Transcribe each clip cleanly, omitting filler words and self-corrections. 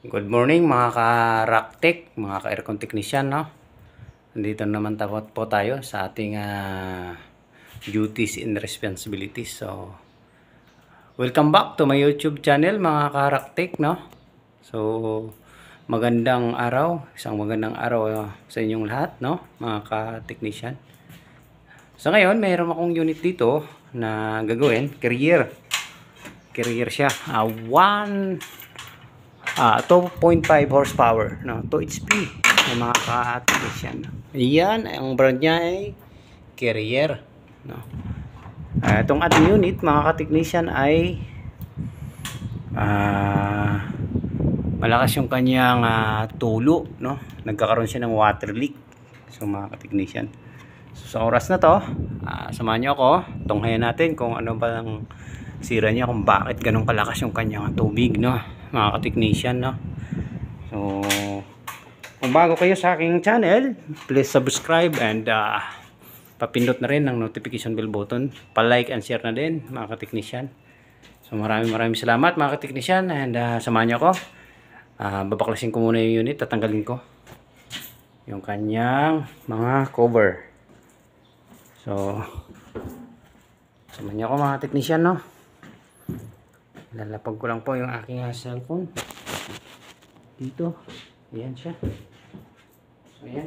Good morning mga ka-rocktek, mga ka-aircon technician, no? Nandito naman po tayo sa ating duties and responsibilities. So, welcome back to my YouTube channel mga ka-rocktek, no? So, magandang araw, isang magandang araw sa inyong lahat, no? Mga ka-technician. So, ngayon, mayroon akong unit dito na gagawin, carrier siya, 2.5 horsepower, no, 2 HP ng mga ka-technician. Ayan, ang brand niya ay Carrier, no. Itong ating unit mga ka-technician ay malakas yung kanyang tulo, no. Nagkakaroon siya ng water leak. So mga ka-technician, so, sa oras na to, samahan nyo ako, tunghayan natin kung ano ba ang sira niya, kung bakit ganun kalakas yung kanyang tubig, no, mga ka-technician, no. So, kung bago kayo sa aking channel, please subscribe and papindot na rin ng notification bell button, pa-like and share na din mga ka-technician. So, maraming salamat mga ka-technician, and samahan niyo ako. Babaklasin ko muna yung unit, tatanggalin ko yung kanyang mga cover. So, samahan niyo ako mga technician, no. Lalapag ko lang po yung aking cellphone dito. Ayan siya. So, ayan.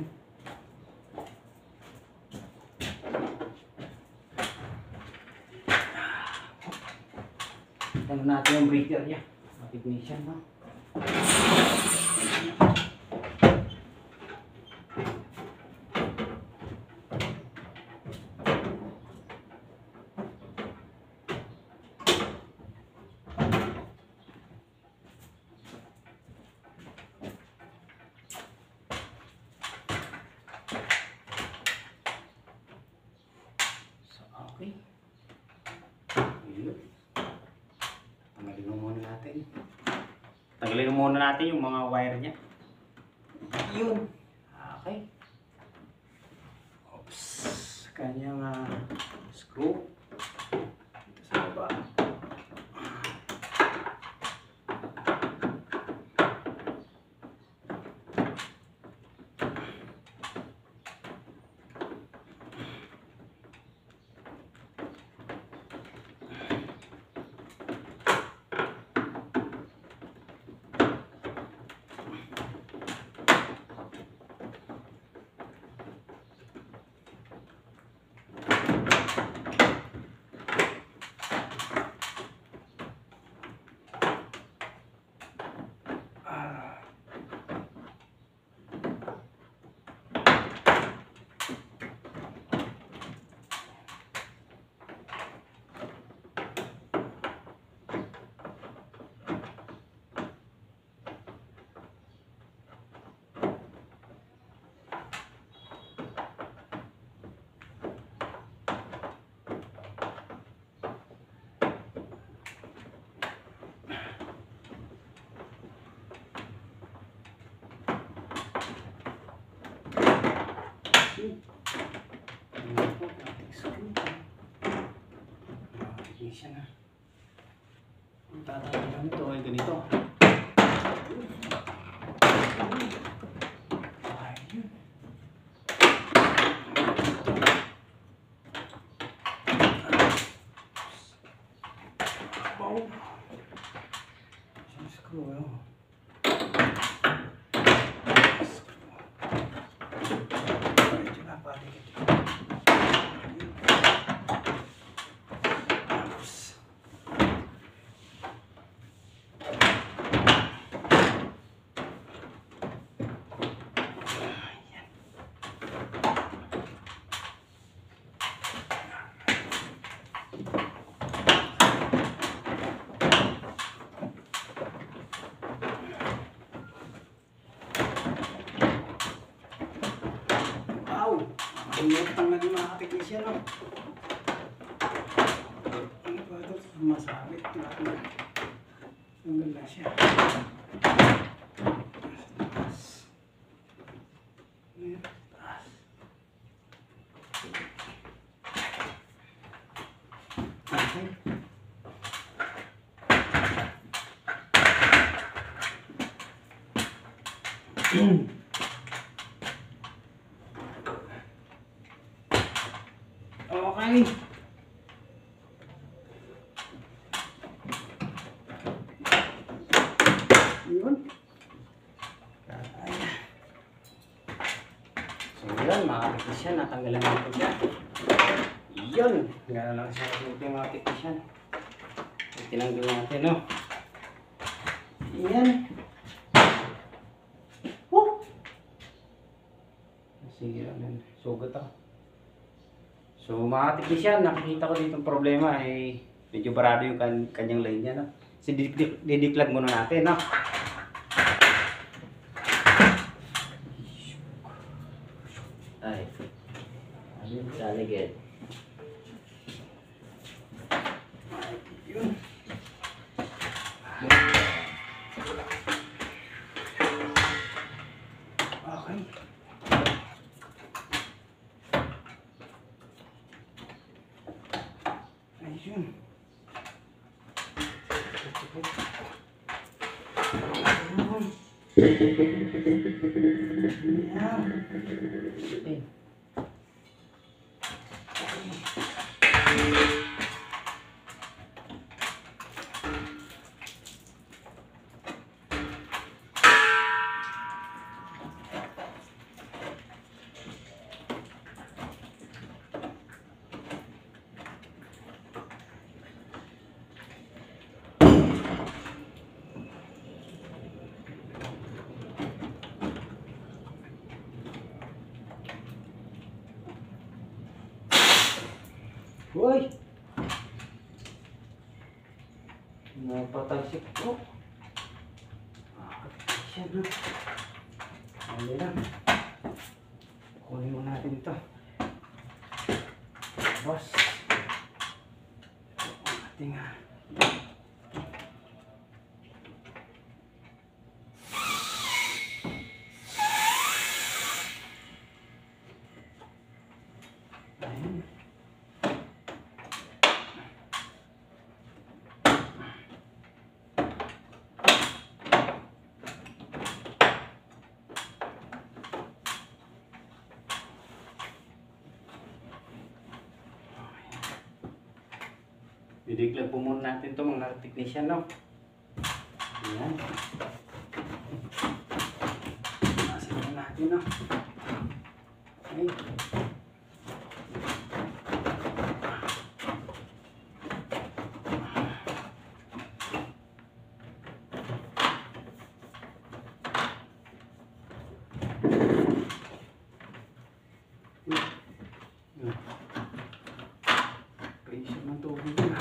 Tignan natin yung breaker niya, mga technician, no. Okay. Tanggalin muna natin yung mga wire niya. Yun. Okay. Oops. Kanyang screw. Ito sa baba. Siya na. Ang tatanggalan nito ay ganito. Ayun. Wow. Screw, oh. Pinutang na din mga ka-technician, no? Ano ba ito? Masabit. Ang ganda siya. Okay. Okay. Yun. So yun, mga kateknisyan, natanggalan natin siya. Yun. Gano'n lang siya kasi mga kateknisyan. Tinanggal natin, no? Yan. Sige lang, sugat ako. So mga kateknisyan, nakikita ko dito ang problema ay medyo barado yung kanyang line niya, no? So didiklag muna natin, no? Ay, saligid. Yun. Okay. Ayun. Uy! Napatalsik ko. Siya na. Ano lang. Kunin mo natin ito. Boss. Ating ayun. Didiklag po muna natin ito mga technician, no? Ayan. Masin natin, no? Okay. Pressure ng tubig na.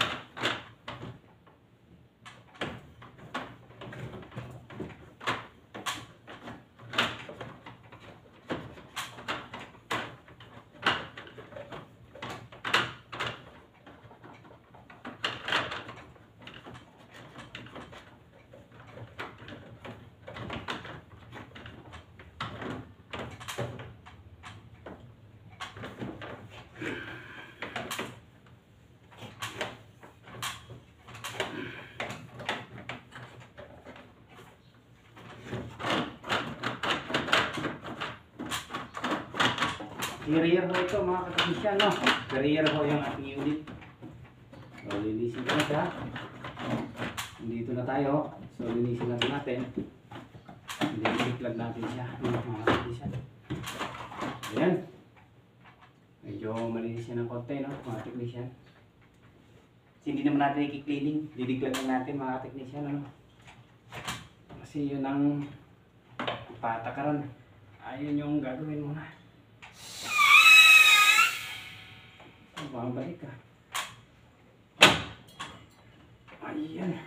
Carrier ho ito mga kateknisyan, no? Carrier ho yung ating unit. So, linisin ko na siya. Dito na tayo. So, linisin natin. Didiklag natin siya, mga kateknisyan. Ayan. Medyo malinis siya ng konti, no? Mga kateknisyan. Kasi hindi naman natin i-cleaning. Didiklag na natin mga kateknisyan, no? Kasi yun ang patakaran. Ayun yung gagawin muna. Babalik ka. Ayan.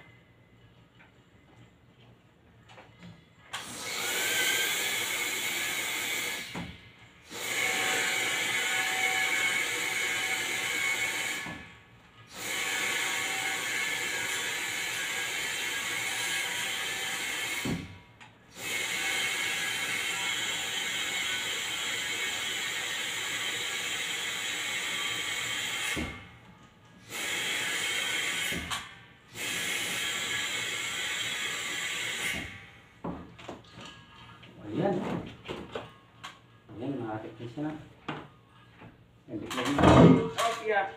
technician na. Nagdiklag na. Okay ah.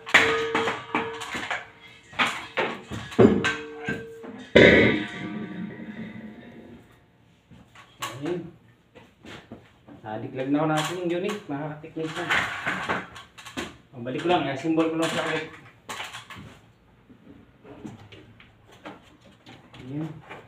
Ayun. Nadiklag na ako natin yung unit, mga technician. Balik ko lang, symbol ko lang sa ulit. Ayan.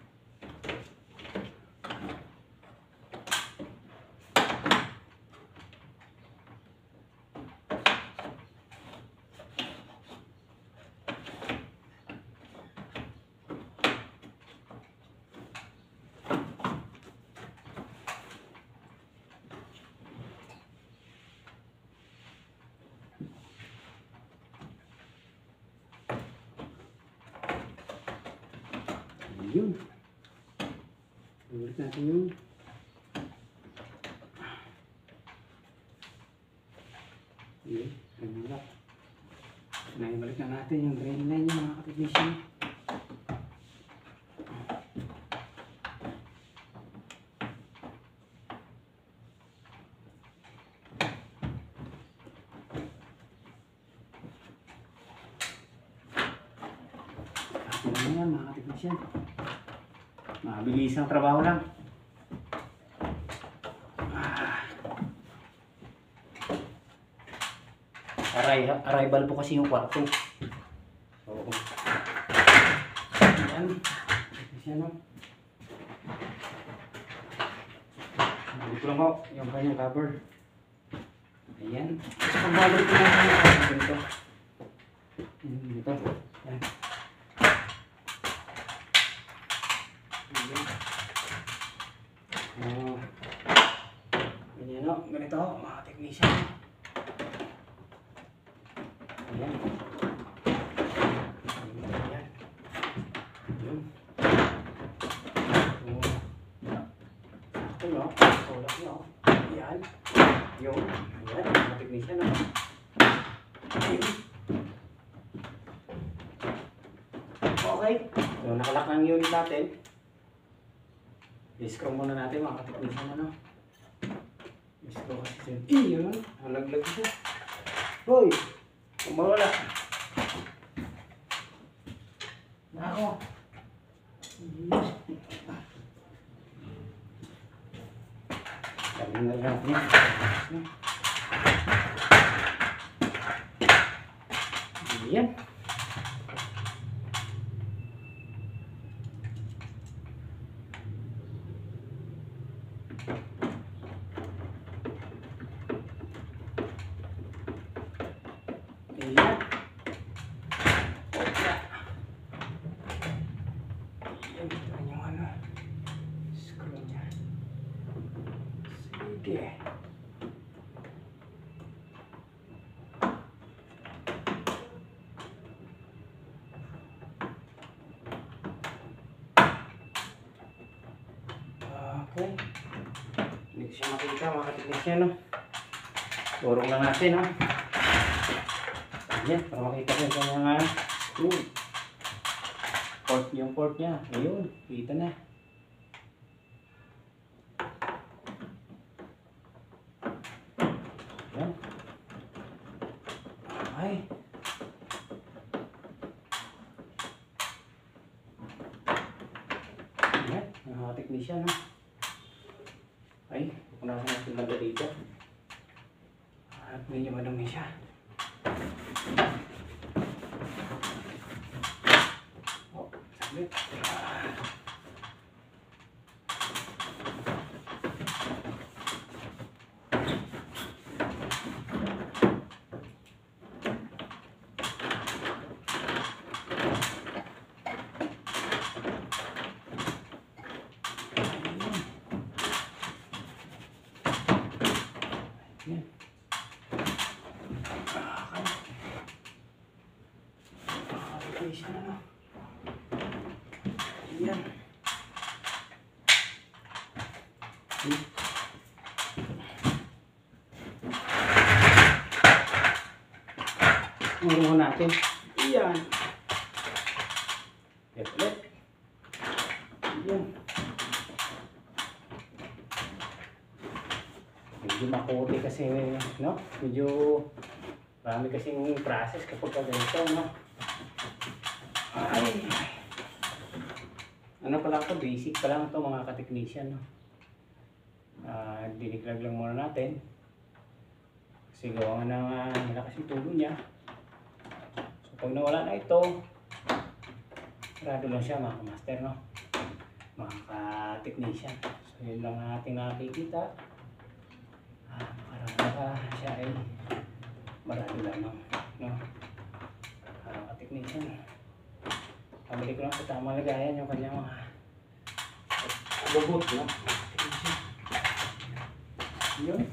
Ayun. Balik natin yung ayun, nagmulak. Naibalik na natin yung drain line yung mga ka-technician. Ano yan mga ka-technician? Mabilis ang trabaho lang. Arrival po kasi yung kwarto. So, ayan. Ayan o. Dito lang po yung kanyang cover. Ayan. Pagbalik ko lang yung ganito. Dito. Ayan. Ganyan o. Ganito mga technician. Ayan. Ayan. Yun. Ito no. Tulak nyo. Ayan. Yun. Ayan. Mga technician o. Ayan. Okay. So, nakalak ng unit natin. I-screw muna natin mga ka-technician ano. I-screw kasi siya. Yun. Halaglag siya. Hoy! Kumawala. Nako. Sabi na lang natin. Ayan. Ayan. Ayan. Ayan yung ano. Screw niya. Sige. Okay. Hindi ko siya makita mga ka-technician no. Turong lang natin no. Ayan, para makita ko sa mga yung port niya. Ayun, kita na. Ayan. Okay. Ayan, mga technician no. Ay, pupunasan natin banda dito. At medyo madumi siya. Oh, saglit. Ayan. Siya na no. Ayan. Muro natin. Ayan. Ulit. Ayan. medyo makuti kasi, no? Medyo marami kasing process kapag ganito, no? Ay, ano pa lang ito, basic pa lang ito mga ka-technician, no? Diniklag lang muna natin kasi gawa nga ng malakas yung tulo niya. So pag nawala na ito, sarado lang siya mga ka-master, no? Mga ka-technician. So yun lang ating nakikita. Parang siya ay marado lamang, no? Ka-technician. Pabalik ko lang sa tamang lagayan yung kanyang mga robot, no? Yun.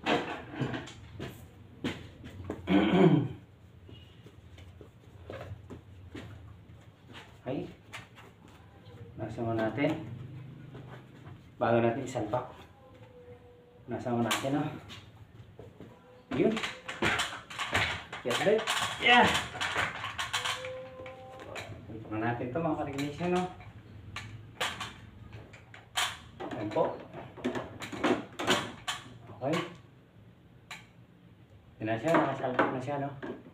Okay. Nasama natin. Bago natin isalpak. Nasama natin, no? Yun. Get it? Yeah! Pagpakan natin ito mga ka-technician, no? Ayan po. Okay. Yan na siya, nakasalpak na siya, no?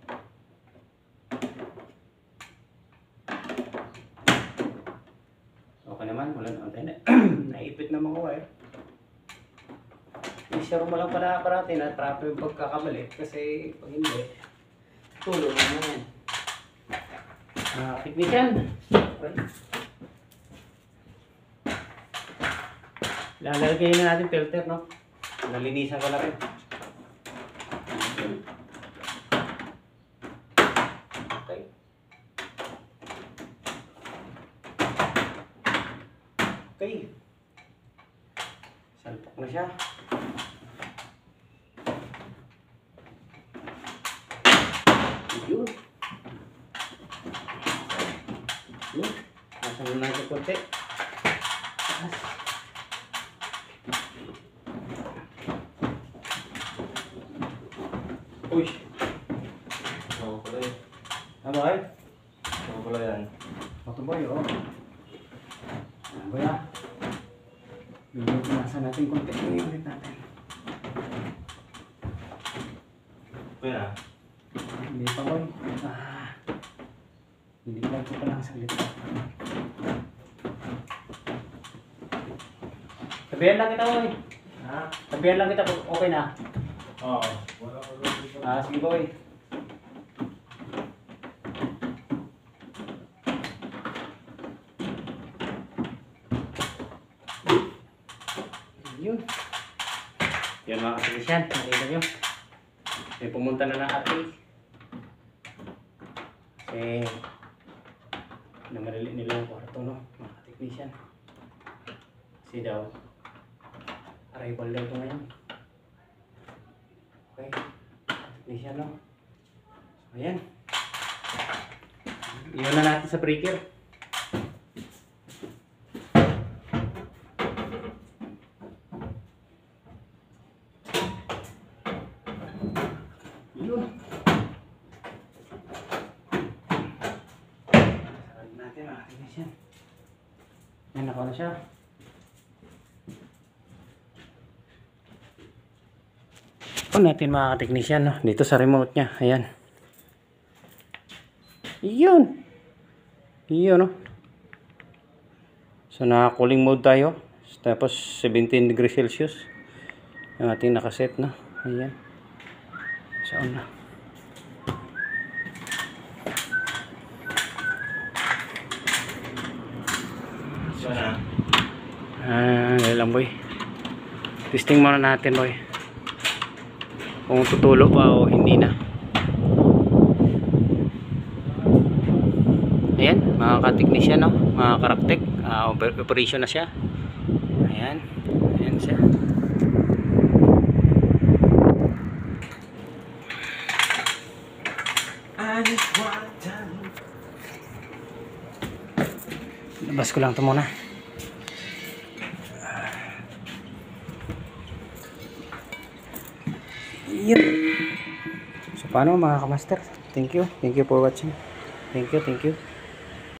Okay naman, wala na. Naipit na mga wire. I-share mo lang pala parati na trap yung pagkakamali kasi pag hindi, tulo na yan. Technician. Okay. Lalagay na natin filter, no? Nalinisan ko na rin. Okay. Okay. Salpak na siya. Yun. Yun. Nasa muna natin konti. Uy! Ako pala yun. Ano ba? Ako pala yan. Ito ba yun? Ano ba yan? Nasa natin konti. Ulit natin. Ito yan ah. Hindi pa boy. Hindi lang ko pa lang saglit. Sabihan lang kita boy. Ha? Sabihan lang kita. Okay na. Oo. Sige boy. Yun. Yan mga ka-technician. Nakita nyo. May pumunta na ng ate. Kasi namarili nila yung kwarto, no? Mga ka-technician. Kasi daw arrival daw ito ngayon. Okay. Technician, no? So, ayan. Iyon na natin sa breaker. Yun. Sarap natin mga technician. Yan, nakaw na siya. On natin mga ka-technician, no? Dito sa remote niya. Ayan. Yun. Yun, no? So, naka-cooling mode tayo. Tapos, 17 degrees Celsius. Yung ating nakaset, no? Ayan. So, on na. So na. Dahil lang, boy. Testing muna natin, boy. Kung tutulo pa o hindi na. Ayan, mga ka-technician, no? Mga karaktek, operation na siya. Ayan, ayan siya. Labas ko lang ito muna. Yun. So paano mga ka-master? Thank you for watching. Thank you.